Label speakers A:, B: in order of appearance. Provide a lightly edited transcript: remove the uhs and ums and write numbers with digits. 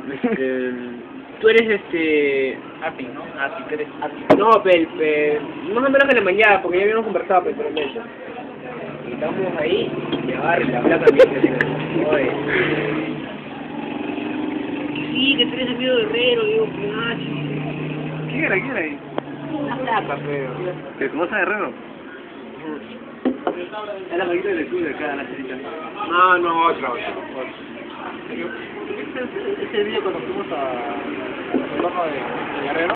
A: Tú eres
B: Api, ¿no? Api, tú eres Api.
A: No, más o menos de la mañana, porque ya habíamos conversado anteriormente. Y estamos ahí, y agarra y la habla también. Oye. Sí, que tú eres amigo de Herrero, digo, macho.
C: ¿Quién era ahí?
A: Una placa, pero.
C: ¿Qué cosa de Herrero? Es la maquita del estudio acá, la cerita.
A: No, otra.
B: Ese día cuando fuimos a el horno de Guerrero,